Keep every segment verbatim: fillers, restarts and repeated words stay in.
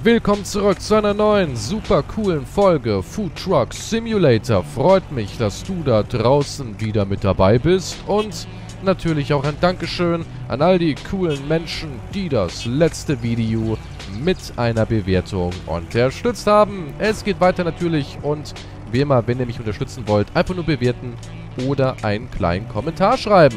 Willkommen zurück zu einer neuen, super coolen Folge Food Truck Simulator. Freut mich, dass du da draußen wieder mit dabei bist. Und natürlich auch ein Dankeschön an all die coolen Menschen, die das letzte Video mit einer Bewertung unterstützt haben. Es geht weiter natürlich und wie immer, wenn ihr mich unterstützen wollt, einfach nur bewerten oder einen kleinen Kommentar schreiben.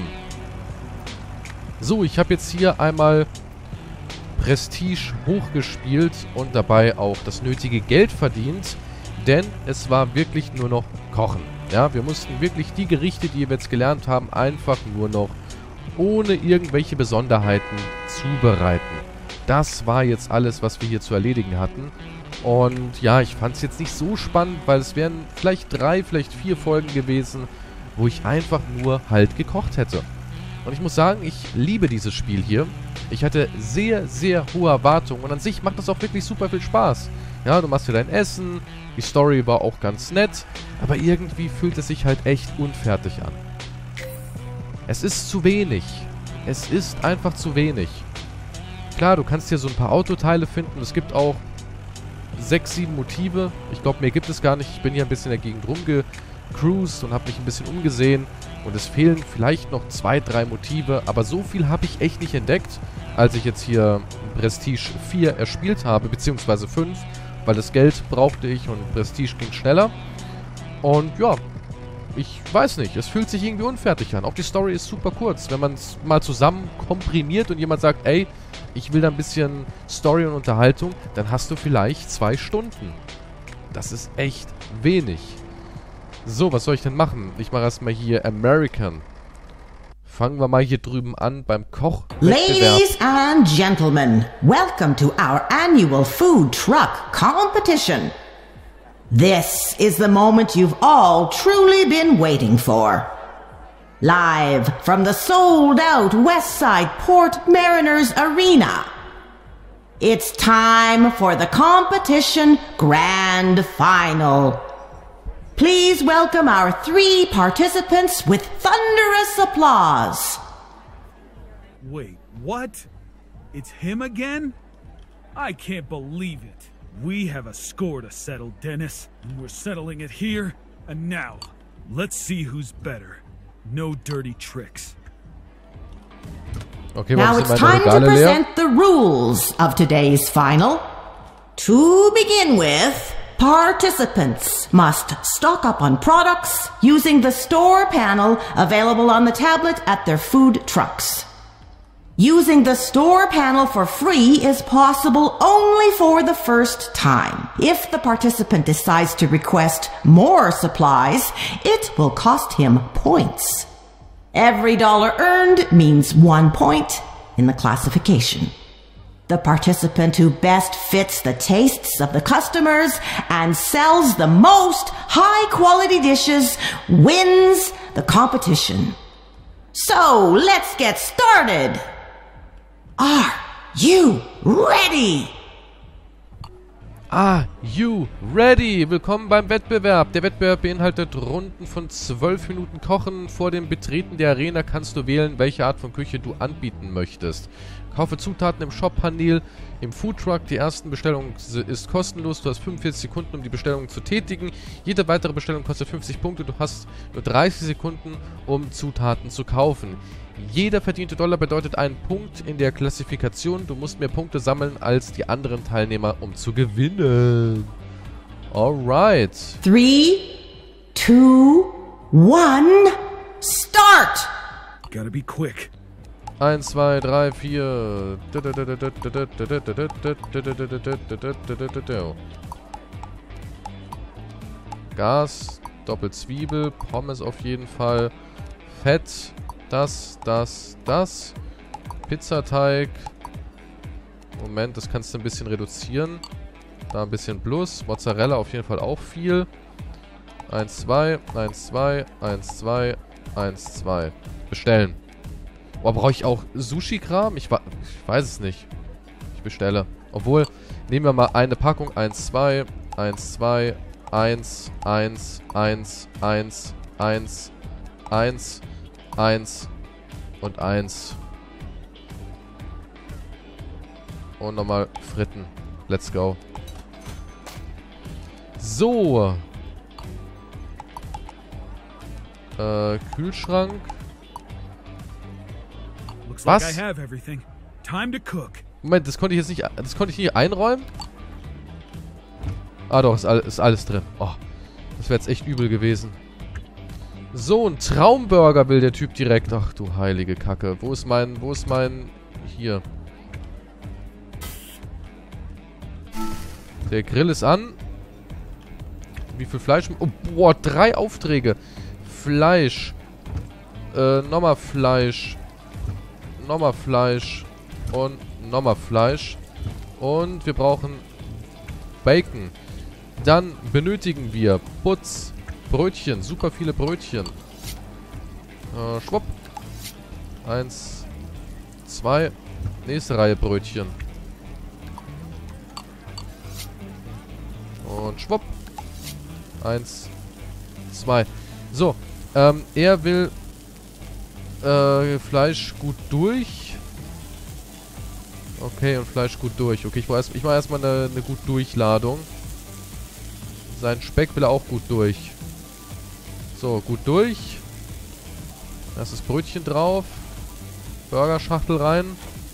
So, ich habe jetzt hier einmal Prestige hochgespielt und dabei auch das nötige Geld verdient, denn es war wirklich nur noch Kochen. Ja, wir mussten wirklich die Gerichte, die wir jetzt gelernt haben, einfach nur noch ohne irgendwelche Besonderheiten zubereiten. Das war jetzt alles, was wir hier zu erledigen hatten. Und ja, ich fand es jetzt nicht so spannend, weil es wären vielleicht drei, vielleicht vier Folgen gewesen, wo ich einfach nur halt gekocht hätte. Und ich muss sagen, ich liebe dieses Spiel hier. Ich hatte sehr, sehr hohe Erwartungen und an sich macht das auch wirklich super viel Spaß. Ja, du machst dir dein Essen, die Story war auch ganz nett, aber irgendwie fühlt es sich halt echt unfertig an. Es ist zu wenig. Es ist einfach zu wenig. Klar, du kannst hier so ein paar Autoteile finden. Es gibt auch sechs, sieben Motive. Ich glaube, mehr gibt es gar nicht. Ich bin hier ein bisschen in der Gegend rumgecruised und habe mich ein bisschen umgesehen. Und es fehlen vielleicht noch zwei, drei Motive. Aber so viel habe ich echt nicht entdeckt, als ich jetzt hier Prestige vier erspielt habe, beziehungsweise fünf. Weil das Geld brauchte ich und Prestige ging schneller. Und ja, ich weiß nicht. Es fühlt sich irgendwie unfertig an. Auch die Story ist super kurz. Wenn man es mal zusammen komprimiert und jemand sagt, ey, ich will da ein bisschen Story und Unterhaltung, dann hast du vielleicht zwei Stunden. Das ist echt wenig. So, was soll ich denn machen? Ich mache erstmal hier American. Fangen wir mal hier drüben an beim Kochwettbewerb. Ladies and gentlemen, welcome to our annual food truck competition. This is the moment you've all truly been waiting for. Live from the sold-out Westside Port Mariners Arena. It's time for the competition grand final. Please welcome our three participants with thunderous applause. Wait, what? It's him again? I can't believe it. We have a score to settle, Dennis, and we're settling it here and now. Let's see who's better. No dirty tricks. Okay, now it's time to present the rules of today's final. To begin with, participants must stock up on products using the store panel available on the tablet at their food trucks. Using the store panel for free is possible only for the first time. If the participant decides to request more supplies, it will cost him points. Every dollar earned means one point in the classification. The participant who best fits the tastes of the customers and sells the most high-quality dishes wins the competition. So, let's get started! Are you ready? Are you ready? Willkommen beim Wettbewerb. Der Wettbewerb beinhaltet Runden von zwölf Minuten Kochen. Vor dem Betreten der Arena kannst du wählen, welche Art von Küche du anbieten möchtest. Kaufe Zutaten im Shop-Panel, im Foodtruck. Die erste Bestellung ist kostenlos. Du hast fünfundvierzig Sekunden, um die Bestellung zu tätigen. Jede weitere Bestellung kostet fünfzig Punkte. Du hast nur dreißig Sekunden, um Zutaten zu kaufen. Jeder verdiente Dollar bedeutet einen Punkt in der Klassifikation. Du musst mehr Punkte sammeln als die anderen Teilnehmer, um zu gewinnen. Alright. Three, two, one, start! Gotta be quick. eins, zwei, drei, vier. Gas, Doppelzwiebel, Pommes auf jeden Fall. Fett, das, das, das. Pizzateig. Moment, das kannst du ein bisschen reduzieren. Da ein bisschen plus. Mozzarella auf jeden Fall auch viel. eins, zwei, eins, zwei, eins, zwei, eins, zwei. Bestellen. Oh, brauche ich auch Sushi-Kram? Ich, ich weiß es nicht. Ich bestelle. Obwohl, nehmen wir mal eine Packung. eins, zwei, eins, zwei, eins, eins, eins, eins, eins, eins, eins und eins. Und nochmal Fritten. Let's go. So. Äh, Kühlschrank. Was? Moment, das konnte ich jetzt nicht, das konnte ich nicht einräumen? Ah doch, ist, all, ist alles drin. Oh, das wäre jetzt echt übel gewesen. So, ein Traumburger will der Typ direkt. Ach du heilige Kacke. Wo ist mein, wo ist mein, hier. Der Grill ist an. Wie viel Fleisch? Oh, boah, drei Aufträge. Fleisch. Äh, nochmal Fleisch. Nochmal Fleisch. Und nochmal Fleisch. Und wir brauchen Bacon. Dann benötigen wir Putz. Brötchen. Super viele Brötchen. Äh, schwupp. Eins. Zwei. Nächste Reihe Brötchen. Und schwupp. Eins. Zwei. So. Ähm, er will äh, Fleisch gut durch. Okay, und Fleisch gut durch. Okay, ich mache erst, ich mach erstmal eine, eine gut Durchladung. Sein Speck will er auch gut durch. So, gut durch. Erstes Brötchen drauf. Burgerschachtel rein.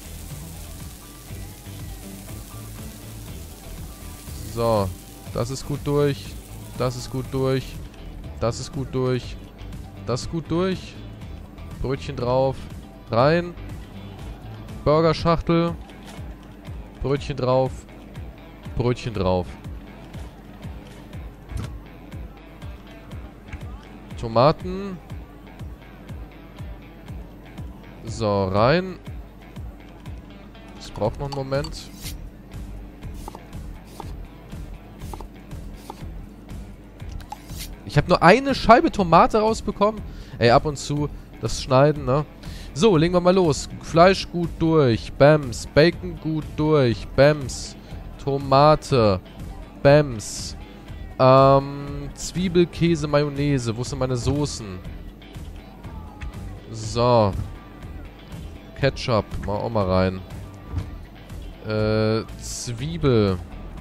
So, das ist gut durch. Das ist gut durch. Das ist gut durch. Das ist gut durch. Brötchen drauf. Rein. Burgerschachtel. Brötchen drauf. Brötchen drauf. Tomaten. So, rein. Das braucht noch einen Moment. Ich habe nur eine Scheibe Tomate rausbekommen. Ey, ab und zu das Schneiden, ne? So, legen wir mal los. Fleisch gut durch. Bams. Bacon gut durch. Bams. Tomate. Bams. Ähm, Zwiebel, Käse, Mayonnaise. Wo sind meine Soßen? So. Ketchup. Mal auch mal rein. Äh, Zwiebel.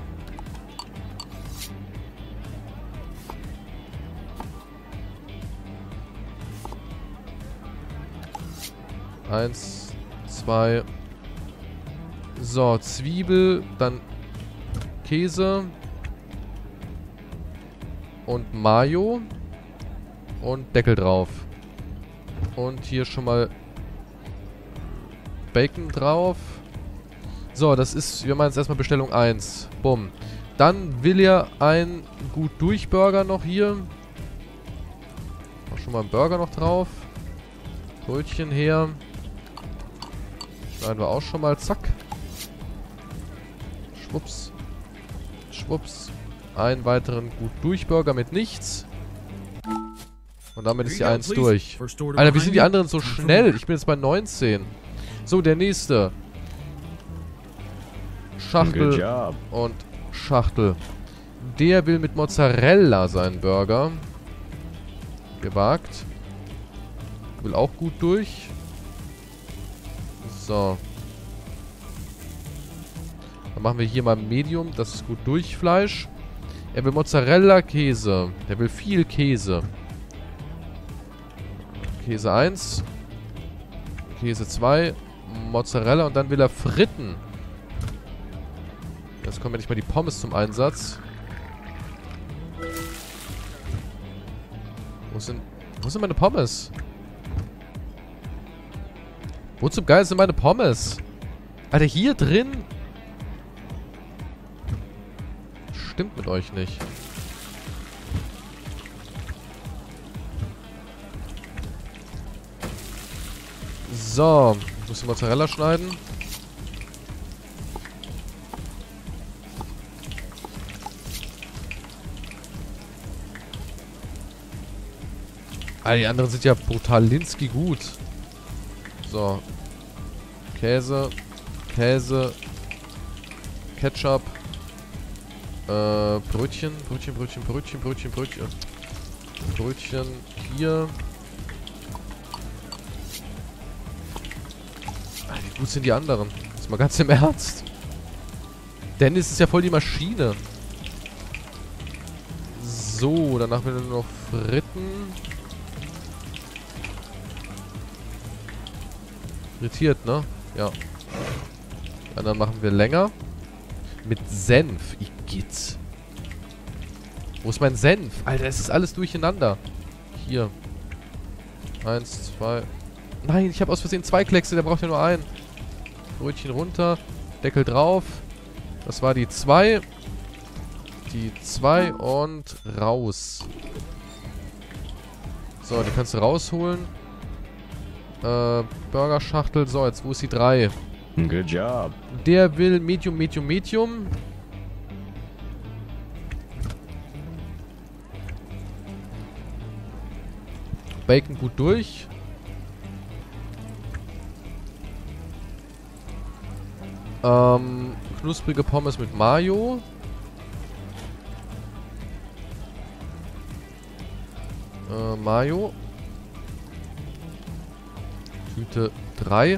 Eins, zwei. So, Zwiebel, dann Käse und Mayo und Deckel drauf. Und hier schon mal Bacon drauf. So, das ist, wir machen jetzt erstmal Bestellung eins. Bumm. Dann will er ein gut durch Burger noch hier. Auch schon mal ein Burger noch drauf. Brötchen her. Schneiden wir auch schon mal. Zack. Schwupps. Schwupps. Einen weiteren gut durch Burger mit nichts. Und damit ist die eins durch. Alter, wie sind die anderen so schnell? Ich bin jetzt bei neunzehn. So, der nächste. Schachtel und Schachtel. Der will mit Mozzarella seinen Burger. Gewagt. Will auch gut durch. So. Dann machen wir hier mal Medium. Das ist gut durch Fleisch. Er will Mozzarella, Käse. Der will viel Käse. Käse eins. Käse zwei. Mozzarella. Und dann will er Fritten. Jetzt kommen ja nicht mal die Pommes zum Einsatz. Wo sind, wo sind meine Pommes? Wo zum Geil sind meine Pommes? Alter, hier drin? Stimmt mit euch nicht. So. Ich muss die Mozzarella schneiden. Alter, die anderen sind ja brutal Linsky gut. So. Käse. Käse. Ketchup. Äh, Brötchen. Brötchen, Brötchen, Brötchen, Brötchen, Brötchen. Brötchen hier. Alter, wie gut sind die anderen? Jetzt mal ganz im Ernst. Dennis ist ja voll die Maschine. So, danach werden nur noch Fritten. Frittiert, ne? Ja. Ja, dann machen wir länger. Mit Senf. Igitt. Wo ist mein Senf? Alter, es ist alles durcheinander. Hier. Eins, zwei. Nein, ich habe aus Versehen zwei Kleckse. Der braucht ja nur einen. Brötchen runter. Deckel drauf. Das war die zwei. Die zwei und raus. So, die kannst du rausholen. Äh, Burgerschachtel. So, jetzt wo ist die drei? Good job. Der will Medium, Medium, Medium. Bacon gut durch. Ähm, knusprige Pommes mit Mayo. Äh, Mayo. Tüte drei.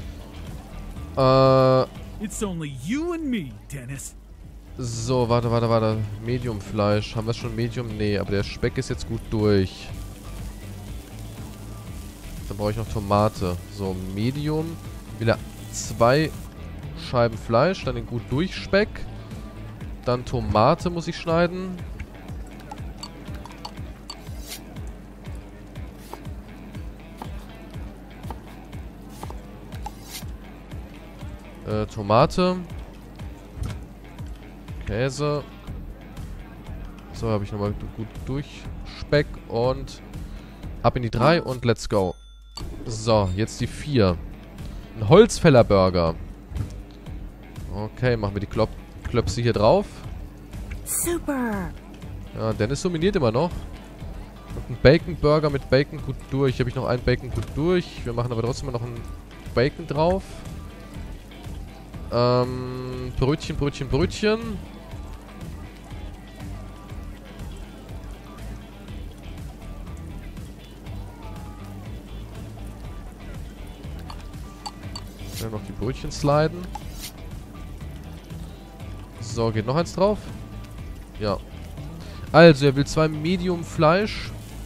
Äh. It's only you and me, Dennis. So, warte, warte, warte. Medium-Fleisch. Haben wir schon Medium? Nee, aber der Speck ist jetzt gut durch. Dann brauche ich noch Tomate. So, Medium. Wieder zwei Scheiben Fleisch. Dann den gut durch Speck. Dann Tomate muss ich schneiden. Äh, Tomate. Käse. So, habe ich nochmal gut durch Speck und ab in die drei und let's go. So, jetzt die vier. Ein Holzfäller-Burger. Okay, machen wir die Klop Klöpse hier drauf. Super. Ja, Dennis dominiert immer noch. Und ein Bacon-Burger mit Bacon gut durch. Hier habe ich noch einen Bacon gut durch. Wir machen aber trotzdem noch einen Bacon drauf. Ähm, Brötchen, Brötchen, Brötchen. Dann noch die Brötchen sliden. So, geht noch eins drauf? Ja. Also, er will zwei Medium Fleisch.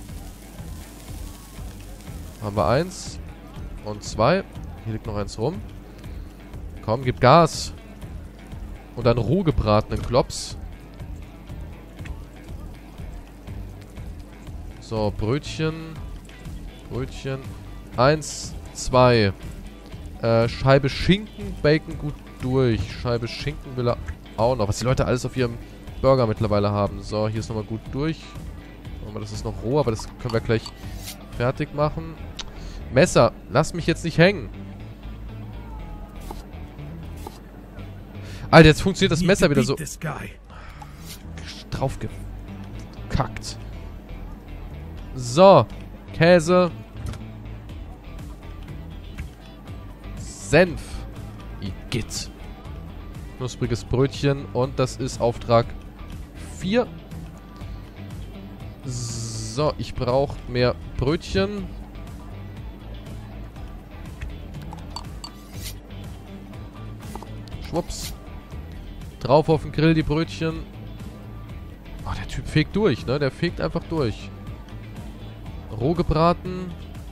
Haben wir eins. Und zwei. Hier liegt noch eins rum. Komm, gib Gas. Und dann roh gebratenen Klops. So, Brötchen. Brötchen. Eins, zwei. Äh, Scheibe Schinken, Bacon gut durch. Scheibe Schinken will er auch noch. Was die Leute alles auf ihrem Burger mittlerweile haben. So, hier ist nochmal gut durch. Aber das ist noch roh, aber das können wir gleich fertig machen. Messer, lass mich jetzt nicht hängen. Alter, jetzt funktioniert das Messer wieder so. Drauf gekackt. So. Käse. Senf. Igitt. Knuspriges Brötchen. Und das ist Auftrag vier. So, ich brauche mehr Brötchen. Schwupps. Drauf auf den Grill die Brötchen. Oh, der Typ fegt durch, ne? Der fegt einfach durch. Roh gebraten.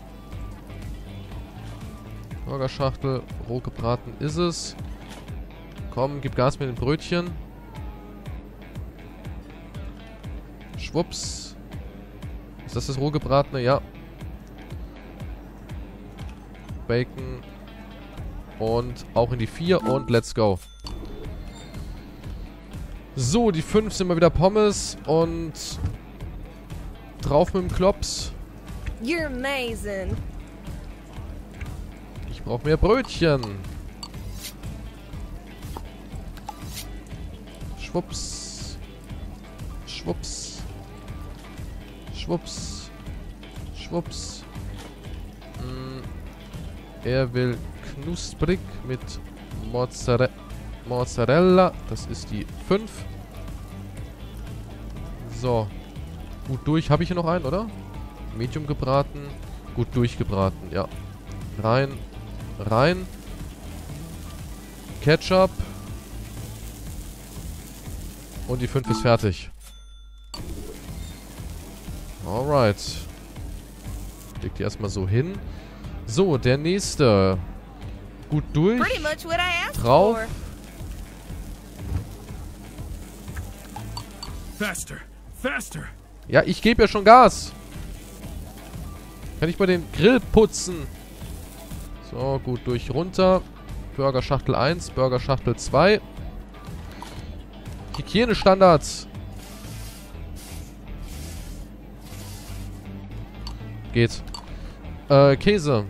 Burgerschachtel. Roh gebraten ist es. Komm, gib Gas mit den Brötchen. Schwupps. Ist das das roh gebratene? Ja. Bacon. Und auch in die vier und let's go. So, die fünf sind mal wieder Pommes und drauf mit dem Klops. You're amazing. Ich brauche mehr Brötchen. Schwupps. Schwupps. Schwupps. Schwupps. Hm. Er will knusprig mit Mozzarella. Mozzarella. Das ist die fünf. So. Gut durch. Habe ich hier noch einen, oder? Medium gebraten. Gut durchgebraten, ja. Rein. Rein. Ketchup. Und die fünf ist fertig. Alright. Leg die erstmal so hin. So, der nächste. Gut durch. Pretty much what I asked Drauf. for. Faster, faster. Ja, ich gebe ja schon Gas. Kann ich mal den Grill putzen? So, gut durch runter. Burgerschachtel eins, Burgerschachtel zwei. Hygienestandards. Geht. Äh, Käse.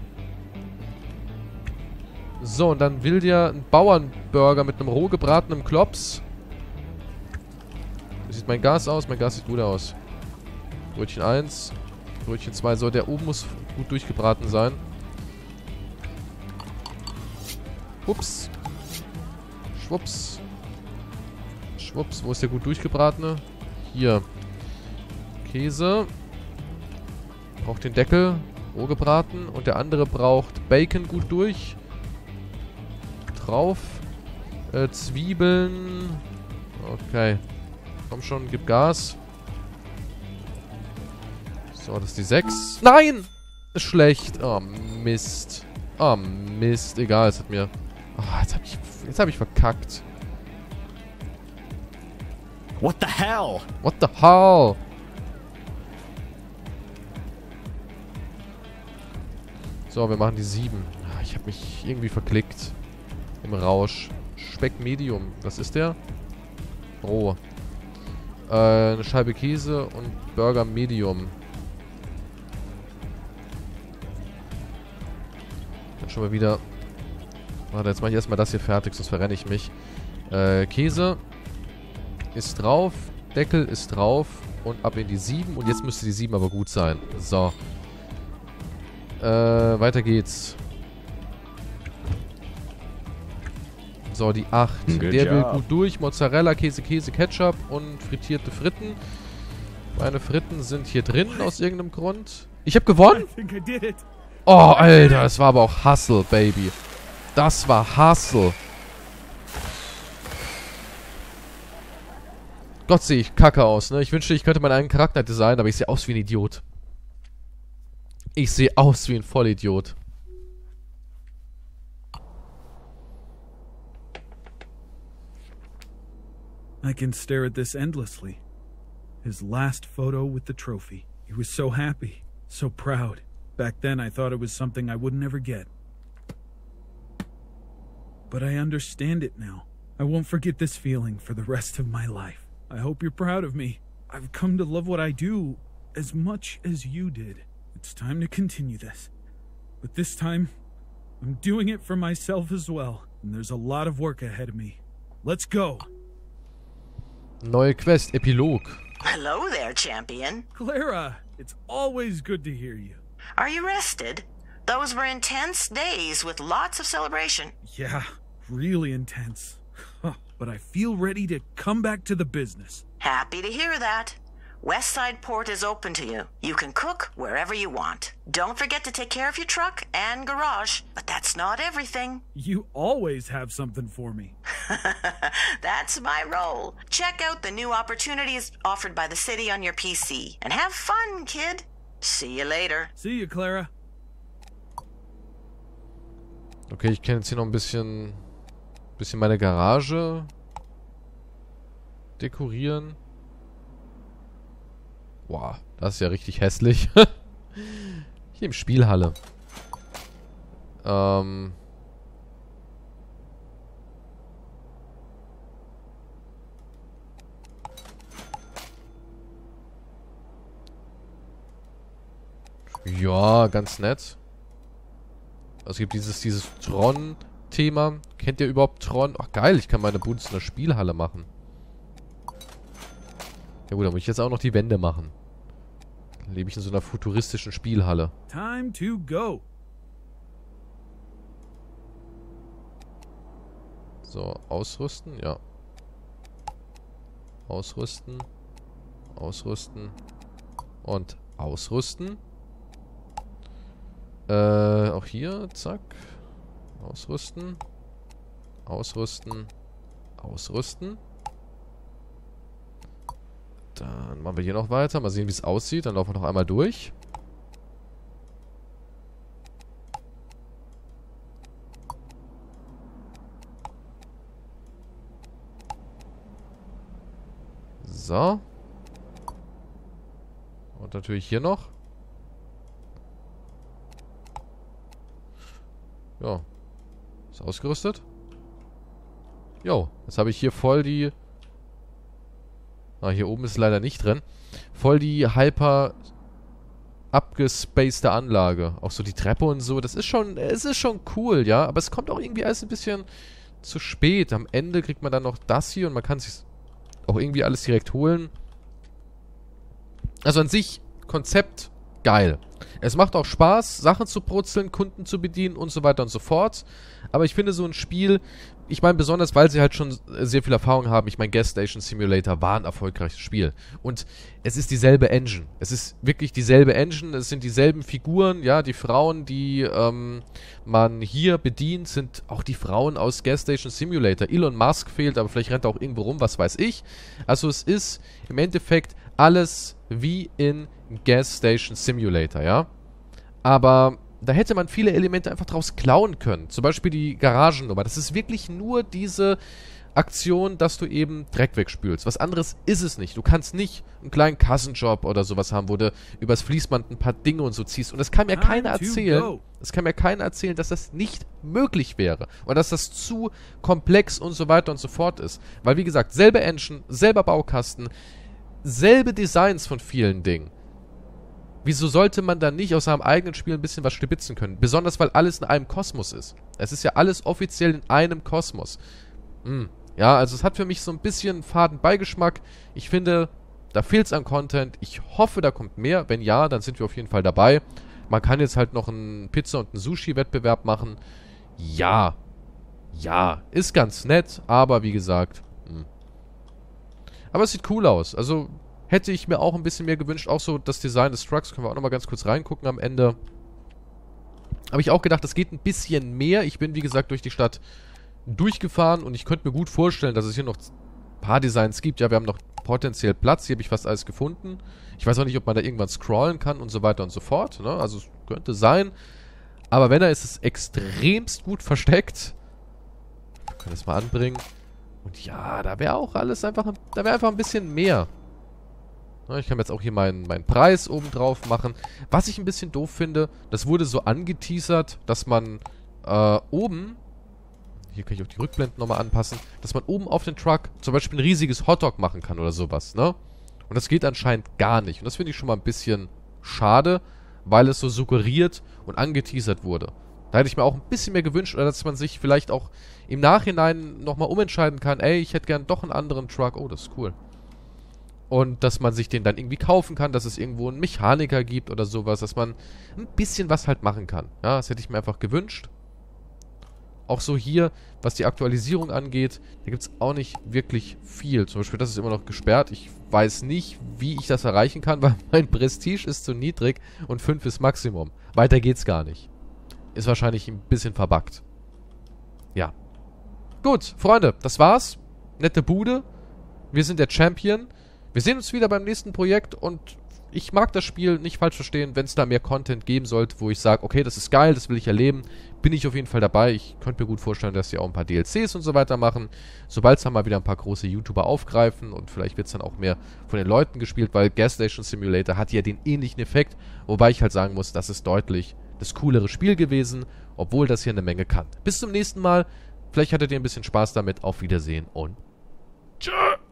So, und dann will der ein Bauernburger mit einem roh gebratenen Klops. Wie sieht mein Gas aus? Mein Gas sieht gut aus. Brötchen eins. Brötchen zwei. So, der oben muss gut durchgebraten sein. Ups. Schwupps. Schwupps. Wo ist der gut durchgebratene? Hier. Käse. Braucht den Deckel. Roh gebraten. Und der andere braucht Bacon gut durch. Drauf. Äh, Zwiebeln. Okay. Komm schon, gib Gas. So, das ist die sechs. Nein! Ist schlecht. Oh, Mist. Oh, Mist. Egal, es hat mir... Oh, jetzt hab ich... Jetzt hab ich verkackt. What the hell? What the hell? So, wir machen die sieben. Ich habe mich irgendwie verklickt. Im Rausch. Speck Medium. Was ist der? Roh. Äh, eine Scheibe Käse und Burger Medium. Dann schon mal wieder... Warte, jetzt mache ich erstmal das hier fertig, sonst verrenne ich mich. Äh, Käse ist drauf. Deckel ist drauf. Und ab in die sieben. Und jetzt müsste die sieben aber gut sein. So. Äh, weiter geht's. So, die acht. Good Der will job. gut durch. Mozzarella, Käse, Käse, Ketchup und frittierte Fritten. Meine Fritten sind hier drin aus irgendeinem Grund. Ich habe gewonnen? I think I did it. Oh, Alter, das war aber auch Hustle, Baby. Das war Hustle. Gott, sehe ich kacke aus, ne? Ich wünschte, ich könnte meinen eigenen Charakter designen, aber ich sehe aus wie ein Idiot. Ich sehe aus wie ein Vollidiot. I can stare at this endlessly. His last photo with the trophy. He was so happy, so proud. Back then I thought it was something I would never get. But I understand it now. I won't forget this feeling for the rest of my life. I hope you're proud of me. I've come to love what I do as much as you did. It's time to continue this. But this time, I'm doing it for myself as well. And there's a lot of work ahead of me. Let's go! Neue Quest, Epilog. Hello there, champion. Clara, it's always good to hear you. Are you rested? Those were intense days with lots of celebration. Yeah, really intense. But I feel ready to come back to the business. Happy to hear that. Westside Port is open to you. You can cook wherever you want. Don't forget to take care of your truck and garage. But that's not everything. You always have something for me. That's my role. Check out the new opportunities offered by the city on your P C. And have fun, kid. See you later. See you, Clara. Okay, ich kann jetzt hier noch ein bisschen... bisschen meine Garage... dekorieren. Wow, das ist ja richtig hässlich. Hier im Spielhalle. Ähm... Ja, ganz nett. Also es gibt dieses, dieses Tron-Thema. Kennt ihr überhaupt Tron? Ach geil, ich kann meine Boots in der Spielhalle machen. Ja gut, dann muss ich jetzt auch noch die Wände machen. Dann lebe ich in so einer futuristischen Spielhalle. Time to go. So, ausrüsten, ja. Ausrüsten. Ausrüsten. Und ausrüsten. Äh, auch hier, zack. Ausrüsten. Ausrüsten. Ausrüsten. Dann machen wir hier noch weiter. Mal sehen, wie es aussieht. Dann laufen wir noch einmal durch. So. Und natürlich hier noch. Ja. Ist ausgerüstet. Jo, jetzt habe ich hier voll die... Ah, hier oben ist leider nicht drin. Voll die hyper abgespacede Anlage. Auch so die Treppe und so. Das ist schon, es ist schon cool, ja. Aber es kommt auch irgendwie alles ein bisschen zu spät. Am Ende kriegt man dann noch das hier und man kann sich auch irgendwie alles direkt holen. Also an sich, Konzept geil. Es macht auch Spaß, Sachen zu brutzeln, Kunden zu bedienen und so weiter und so fort. Aber ich finde so ein Spiel, ich meine besonders, weil sie halt schon sehr viel Erfahrung haben, ich meine Gas Station Simulator war ein erfolgreiches Spiel. Und es ist dieselbe Engine. Es ist wirklich dieselbe Engine, es sind dieselben Figuren, ja, die Frauen, die ähm, man hier bedient, sind auch die Frauen aus Gas Station Simulator. Elon Musk fehlt, aber vielleicht rennt er auch irgendwo rum, was weiß ich. Also es ist im Endeffekt alles wie in Gas Station Simulator, ja. Aber da hätte man viele Elemente einfach draus klauen können. Zum Beispiel die Garagennummer. Das ist wirklich nur diese Aktion, dass du eben Dreck wegspülst. Was anderes ist es nicht. Du kannst nicht einen kleinen Kassenjob oder sowas haben, wo du übers Fließband ein paar Dinge und so ziehst. Und es kann mir keiner erzählen, es kann mir keiner erzählen, dass das nicht möglich wäre. Oder dass das zu komplex und so weiter und so fort ist. Weil, wie gesagt, selbe Engine, selber Baukasten, selbe Designs von vielen Dingen. Wieso sollte man dann nicht aus seinem eigenen Spiel ein bisschen was stibitzen können? Besonders, weil alles in einem Kosmos ist. Es ist ja alles offiziell in einem Kosmos. Hm. Ja, also es hat für mich so ein bisschen faden Beigeschmack. Ich finde, da fehlt es an Content. Ich hoffe, da kommt mehr. Wenn ja, dann sind wir auf jeden Fall dabei. Man kann jetzt halt noch einen Pizza- und einen Sushi-Wettbewerb machen. Ja. Ja, ist ganz nett, aber wie gesagt. Hm. Aber es sieht cool aus. Also... Hätte ich mir auch ein bisschen mehr gewünscht. Auch so das Design des Trucks. Können wir auch nochmal ganz kurz reingucken am Ende. Habe ich auch gedacht, das geht ein bisschen mehr. Ich bin, wie gesagt, durch die Stadt durchgefahren. Und ich könnte mir gut vorstellen, dass es hier noch ein paar Designs gibt. Ja, wir haben noch potenziell Platz. Hier habe ich fast alles gefunden. Ich weiß auch nicht, ob man da irgendwann scrollen kann und so weiter und so fort. Ne? Also es könnte sein. Aber wenn er ist es extremst gut versteckt. Wir können das mal anbringen. Und ja, da wäre auch alles einfach... Da wäre einfach ein bisschen mehr. Ich kann jetzt auch hier meinen, meinen Preis oben drauf machen. Was ich ein bisschen doof finde, das wurde so angeteasert, dass man äh, oben, hier kann ich auch die Rückblenden nochmal anpassen, dass man oben auf den Truck zum Beispiel ein riesiges Hotdog machen kann oder sowas, ne? Und das geht anscheinend gar nicht. Und das finde ich schon mal ein bisschen schade, weil es so suggeriert und angeteasert wurde. Da hätte ich mir auch ein bisschen mehr gewünscht, oder dass man sich vielleicht auch im Nachhinein nochmal umentscheiden kann, ey, ich hätte gern doch einen anderen Truck. Oh, das ist cool. Und dass man sich den dann irgendwie kaufen kann, dass es irgendwo einen Mechaniker gibt oder sowas, dass man ein bisschen was halt machen kann. Ja, das hätte ich mir einfach gewünscht. Auch so hier, was die Aktualisierung angeht, da gibt es auch nicht wirklich viel. Zum Beispiel, das ist immer noch gesperrt. Ich weiß nicht, wie ich das erreichen kann, weil mein Prestige ist zu niedrig und fünf ist Maximum. Weiter geht's gar nicht. Ist wahrscheinlich ein bisschen verbuggt. Ja. Gut, Freunde, das war's. Nette Bude. Wir sind der Champion. Wir sehen uns wieder beim nächsten Projekt und ich mag das Spiel, nicht falsch verstehen, wenn es da mehr Content geben sollte, wo ich sage, okay, das ist geil, das will ich erleben, bin ich auf jeden Fall dabei. Ich könnte mir gut vorstellen, dass sie auch ein paar D L Cs und so weiter machen, sobald es dann mal wieder ein paar große YouTuber aufgreifen und vielleicht wird es dann auch mehr von den Leuten gespielt, weil Gas Station Simulator hat ja den ähnlichen Effekt, wobei ich halt sagen muss, das ist deutlich das coolere Spiel gewesen, obwohl das hier eine Menge kann. Bis zum nächsten Mal, vielleicht hattet ihr ein bisschen Spaß damit, auf Wiedersehen und tschö!